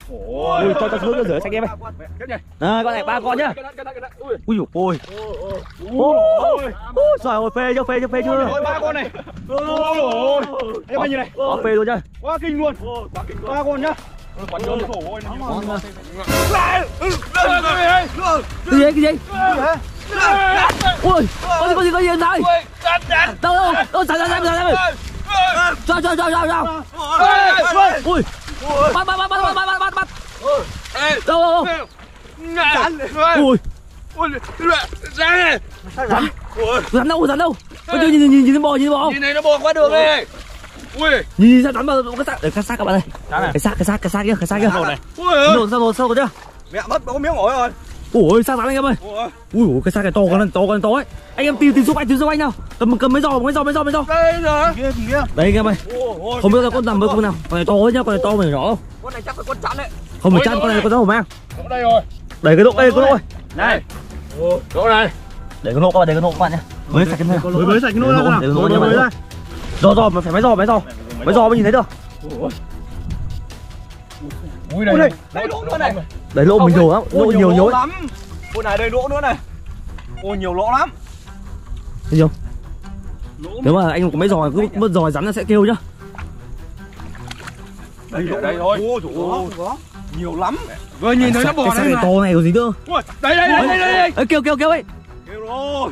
Ui, cho xuống rửa sạch em ơi. Con này 3 con nhá. Ui dồi ôi. Ôi trời ơi, phê chưa, phê chưa. 3 con này. Ôi em ơi như này. Phê luôn chưa. Quá kinh luôn. 3 con nhá. Cái gì? Ui, có gì sao? Đâu, sao. Cho. Ui. Bắt. Đâu. Ui. Rắn đâu? Có chưa nhìn bò không? Nhìn này nó bò qua đường này. Ui. Nhìn sao rắn vào cái xác các bạn ơi. Cái xác kia. Ui. Sao chưa? Mẹ mất có miếng ổi rồi. Ui, xác rắn anh em ơi. Ui, cái xác này to ấy. Anh em tìm giúp anh nào. Cầm mấy giò. Đây rồi. Kia. Đây anh em ơi. Không biết là con nằm với con nào. Con này to ấy nhá, con này to mà nhỏ không? Con này chắc phải con chắn đấy. Không phải chăn, con này con hổ mang. Đây rồi. Đẩy cái độ đây con ơi. Này. Chỗ này. Để cái nộ các bạn nhé. Mới sạch cái nộ. Mới sạch cái nộ ra. Để nộ nhá. Giò mà phải máy giò mới nhìn thấy được. Ui này. Đây lỗ nữa này. Đấy lỗ mình nhiều lắm, lỗ nhiều lắm. Con này đây lỗ nữa này. Ôi nhiều lỗ lắm. Thấy không? Nếu mà anh có mấy giò cứ mất giò rắn nó sẽ kêu nhá. Đây thôi. Ôi trời ơi. Nhiều lắm. Vừa nhìn thấy nó bò này. Cái to này có gì nữa? Ui, đây. Kêu ấy. Kêu rồi.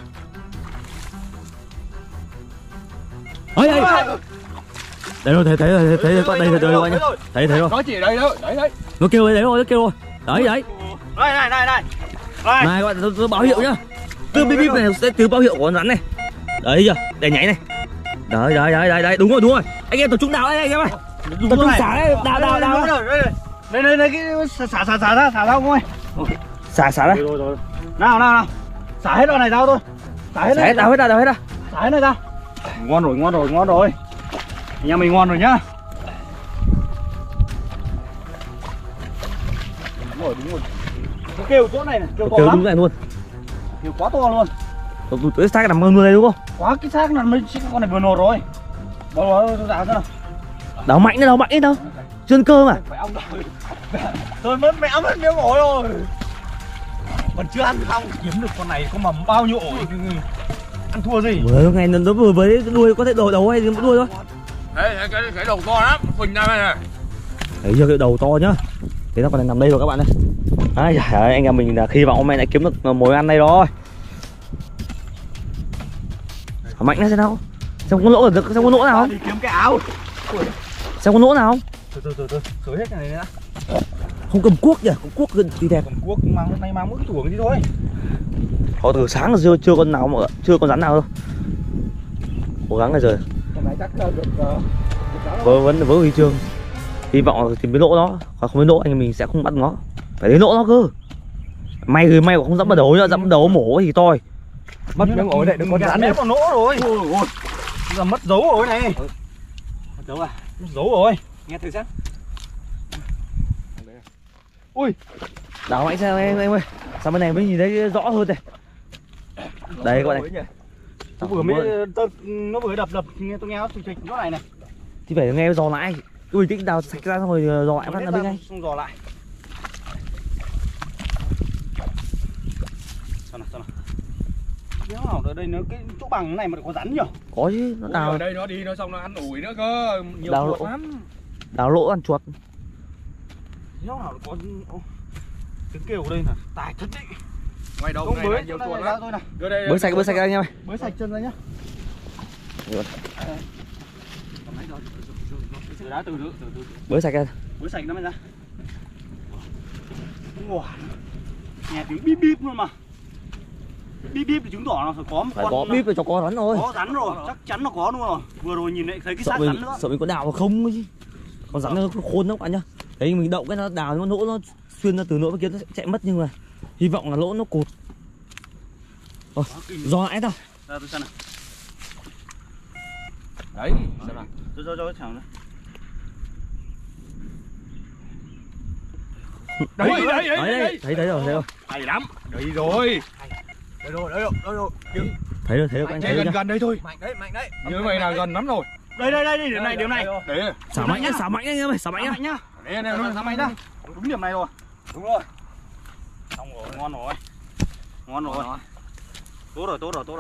Ấy. Đấy rồi, thấy con đây rồi anh nhá. Thấy rồi. Nó chỉ ở đây thôi, đấy. Nó kêu đấy rồi. Đấy. Này. Này các bạn, tôi báo hiệu nhá. Từ bip này sẽ từ báo hiệu của con rắn này. Đấy chưa? Để nhảy này. Đấy, đúng rồi. Anh em tập trung đào đây anh em ơi. Tập trung xả đấy, đào. Đây cái xả ra không ơi. Xả đây. Rồi. Nào. Xả hết đoạn này ra thôi. Xả hết ra. Đào hết ra. Xả hết này ra. Ngon rồi. Anh em mình ngon rồi nhá. Đúng rồi. Nó kêu chỗ này kêu to lắm. Đúng này luôn. Kêu quá to luôn. Cái xác nằm mưa đây đúng không? Quá cái xác là mấy con này vừa nổ rồi. Bỏ ra xem nào. Đào mạnh đấy đâu. Chân cơ mà. Tôi mất miếng ổi rồi. Còn chưa ăn không kiếm được con này có mầm bao nhiêu ổi. Ăn thua gì? Ngày nó vừa với đuôi có thể đầu hay đuôi thôi. Đấy cái đầu to lắm, phình ra đây này. Thấy chưa, cái đầu to nhá. Thế nó còn nằm đây rồi các bạn ơi. Anh em mình là hy vọng hôm nay lại kiếm được mồi ăn đây rồi. Mạnh ra xem nào. Xem có lỗ nào không? Đi kiếm cái áo. Xem có lỗ nào không? Từ sới hết cái này nữa. Không cầm cuốc nhỉ? Cầm cuốc thì đẹp. Cầm cuốc mang mỗi cái thuồng đi thôi. Họ từ sáng là chưa con nào mà chưa con rắn nào đâu. Cố gắng này rồi. Hôm nay chắc được Vẫn với huy chương. Hy vọng là tìm cái lỗ nó, còn không đến lỗ anh em mình sẽ không bắt nó. Phải đến lỗ nó cơ. May không dẫm vào đầu nhá, dẫm vào đầu mổ thì toi. Mất miếng ổi này, đừng có rắn vào nỗ rồi. Ôi. Giờ mất dấu ổi này. Mất dấu à? Mất dấu rồi. Nghe thử xem. Ui. Đảo mạnh sao em ơi. Sao bên này mới nhìn thấy rõ hơn này. Đây các bạn này. Nó vừa đập nghe tôi nghe nó trịch chỗ này này. Thì phải nghe dò lại. Cứ bình tĩnh đào sạch ra xong rồi dò lại phát là bên ngay. Xong dò lại. Sao nào. Đéo nào ở đây nó cái chỗ bằng này mà có rắn nhỉ? Có chứ, nó đào. Ở đây nó đi nó xong nó ăn ủi nữa cơ, nhiều chuột lắm. Đào lỗ ăn chuột. Đéo nào có tiếng kêu ở đây là tài thật đấy. Ngoài đầu này là nhiều chuột lắm. Bới sạch ra anh em ơi. Bới sạch chân ra nhá. Bới sạch ra. Bới sạch nó mới ra. Wow. Nghe tiếng bíp bíp luôn mà. Bíp bíp thì chứng tỏ là phải có một phải con. Có bíp phải cho có rắn rồi. Có rắn rồi, chắc chắn nó có luôn rồi. Vừa rồi nhìn lại thấy cái xác rắn nữa. Sợ mình có đào mà không chứ. Con rắn nó khôn lắm các bạn nhá. Đấy mình động cái nó đào nó lỗ nó xuyên ra từ lỗ kia nó sẽ chạy mất, nhưng mà hy vọng là lỗ nó cột. Do lại tao. Ra tôi xem nào. Đấy, xem nào. Tôi cho cái thằng nữa. Đấy, thấy rồi. Hay lắm. Đấy rồi. Đây rồi. Thấy rồi anh thấy gần đây thôi. Mạnh đấy. Như vậy là gần lắm rồi. Đây, điểm này. Đấy. Xả mạnh nhá anh em ơi, xả mạnh nhá. Đây, xả mạnh nhá. Đúng điểm này rồi. Đúng rồi. Xong rồi, ngon rồi. Ngon rồi. Tốt rồi, tốt rồi, tốt rồi.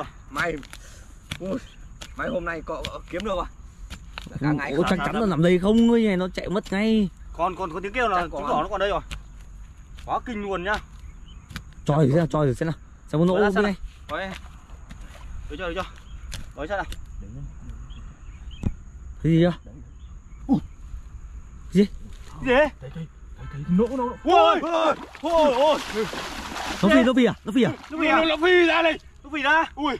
May hôm nay cậu kiếm được à? Ủa, chắc chắn là nằm đây không, cái này nó chạy mất ngay. Còn tiếng kêu là chú đỏ nó còn đây rồi. Quá kinh luôn nhá. Cho thử xem nào, cho thử xem nào. Xem có nỗ không này. Đấy. Đưa cho. Đấy xem nào. Cái gì chưa? Gì? Gì? Nỗ. Ôi. Nó phi à? Nó phi ra đây. Nó phi ra. Ui.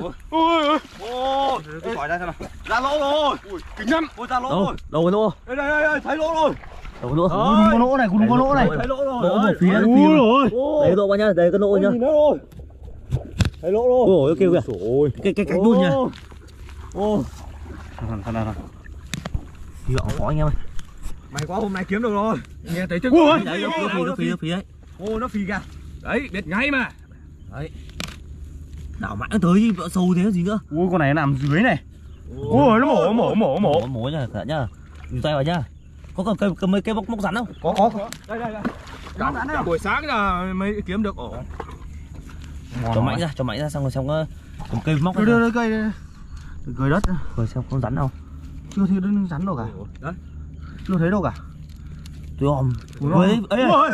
Tôi khỏi ra xem nào. Ra lỗ rồi. Ui, kinh lắm. Ôi ra lỗ rồi. Đâu cái nỗ? Đây, thấy lỗ rồi. Đâu cái nỗ? Đúng có lỗ này, đúng có lỗ này. Thấy lỗ rồi. Nỗ một phía rồi. Đấy nỗ qua nhá, đây cái nỗ nhá. Thấy lỗ rồi. Ôi kêu kìa. Cái cánh luôn nha. Ô. Thằng. Hy vọng có anh em ơi. May quá hôm nay kiếm được rồi. Nghe thấy chứ. Ui. Đấy, nó phi đấy. Ô nó phi kìa. Đấy, biết ngay mà. Đấy. Đảo mãi nó tới vợ sâu thế gì nữa. Ui con này nó nằm dưới này. Ui nó mổ. Mổ nhá, cẩn nhá. Dùng tay vào nhá. Có cầm mấy cái móc rắn không? Có. Đây. Cả buổi sáng là mới kiếm được ổ. Cho mạnh ra xong rồi xong cầm cây móc. Đưa cây gửi đất. Rồi xem con rắn đâu. Chưa thấy rắn đâu cả. Đấy. Chưa thấy đâu cả. Tôi ôm. Ôi, thấy rồi.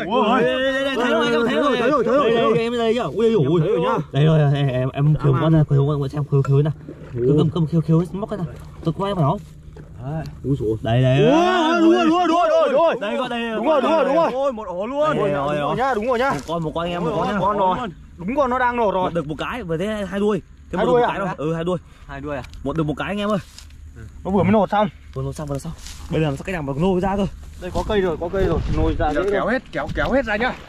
Em đây nhá. Ui nhá. Đây rồi, em khiêu con này, khiêu xem khiêu nào. Cầm khiêu móc cái nào. Tôi quay vào. Ui dồi, đây. Đúng rồi. Đây có đây. Đúng rồi. Ôi một ổ luôn. Đúng rồi nhá. Một con anh em, một con nhá. Con rồi. Đúng con nó đang nổ rồi. Được một cái, vừa thế hai đuôi. Hai đuôi à? Hai đuôi. Hai đuôi à? Một được một cái anh em ơi. Nó vừa mới nổ xong. Vừa nổ xong. Bây giờ làm sao cách nào mà nô ra cơ. Đây có cây rồi, nồi ra dễ kéo hết ra nhá.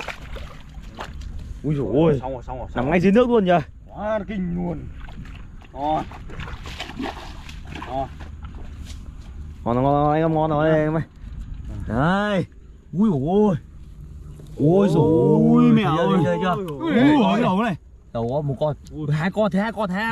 Ui dồi ôi. Xong rồi. Nằm ngay dưới nước luôn nhờ. Quá kinh luôn. Ngon anh em, ngon rồi em ơi. Đây. Ui dồi ôi. Ôi dồi ôi mèo ơi. Chơi chưa? Ui cái đầu này. Đầu có một con. Hai con. Hai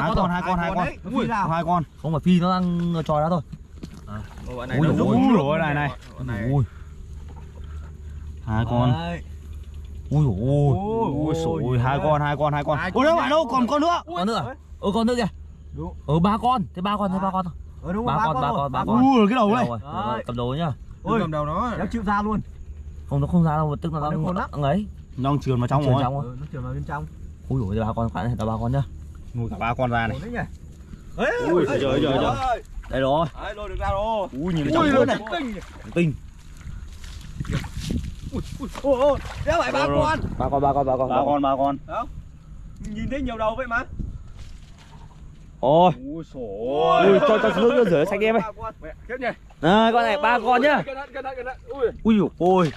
con. Không phải phi nó đang trò ra thôi. Ui đúng rồi này. Ui. Hai con. Ui Ui hai con. Ôi đâu bạn đâu, còn con nữa. Con nữa. Con nữa kìa. Ba con. Thế ba con. Đúng ba con. Ui cái đầu này. Cầm đầu nhá. Ôi cầm đầu nó. Nó chịu ra luôn. Không, nó không ra đâu, tức là nó ấy. Nó trườn vào trong rồi. Nó trườn vào bên trong. Ui dồi, ba con phải, ba con nhá. Nuôi cả ba con ra này. Ui trời. Đây rồi. Đấy, lôi được ra rồi. Ui nhìn nó trong này. Tinh. Ôi, đéo phải ba con. Ba con. Đó. Nhìn thấy nhiều đầu vậy mà. Ôi. Ui Ui, cho nước rửa sạch em ơi. Tiếp nhỉ. Này, con này ba con nhá. Ui dồi ôi.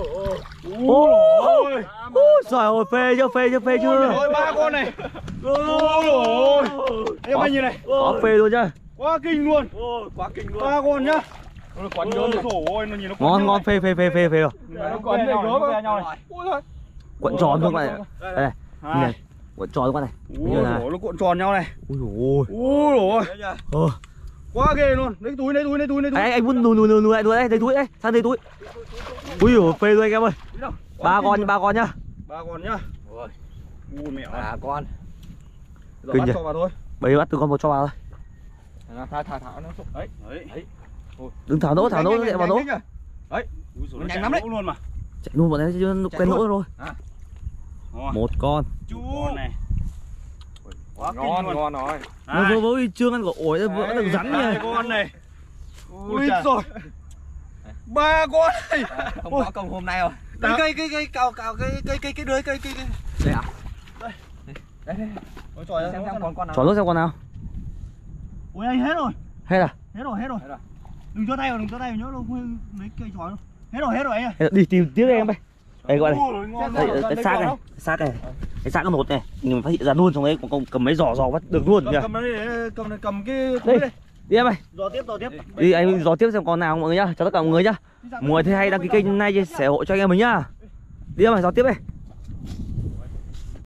Ôi trời ơi, phê chưa. Ôi ba con này. Ôi. Em anh nhìn này. Có phê luôn nhá. Quá kinh luôn. Quá kinh luôn. Ba con nhá. Nó quấn gớm rồi. Ôi nó nhìn nó Ngon, phê rồi. Nó quấn này gớm rồi. Cuộn tròn luôn con này. Đây này. Cuộn tròn luôn con này. Ui nó cuộn tròn nhau này. Ui dồi ôi. Quá ghê luôn. Lấy túi. Anh muốn lùi lại đây, lấy túi đây, sang đây túi. Ui dồi, phê luôn anh em ơi. Ba con nhá. Ba con nhá. Ui mẹ. Ba con. Rồi bắt cho vào thôi. Bây bắt từ con một cho vào thôi. Thả nó xuống. Đấy. Đừng thả nỗ chạy vào nỗ. Đấy. Nó nhanh lắm đấy luôn mà. Chạy luôn bọn em chứ quen nỗ rồi. Một con. Chú này. Quá ngon rồi. Nó với trương ăn của ổi vẫn được rắn này. nha. Con này. Ui rồi. Ba con này. Không có công hôm nay rồi. Cây cào cái đuôi cây. Đây à? Đây. Xem con nào. Chọn nước xem con nào. Ui anh hết rồi. Hết à? Hết rồi. Đừng cho tay vào nhớ đâu lấy cây chói đâu. Hết rồi anh ơi. Đi tìm tiếp em đây. Đây gọi này. Đây xác này. Cái xác nó một này. Mình phát hiện ra luôn, xong đấy cầm mấy giò bắt được luôn nhỉ. Cầm cái đây. Đi em ơi. Giò tiếp. Đi anh giò tiếp xem con nào mọi người nhá, cho tất cả mọi người nhá. Mọi người thấy hay đăng ký kênh này chia sẻ hộ cho anh em mình nhá. Đi em ơi, giò tiếp đây.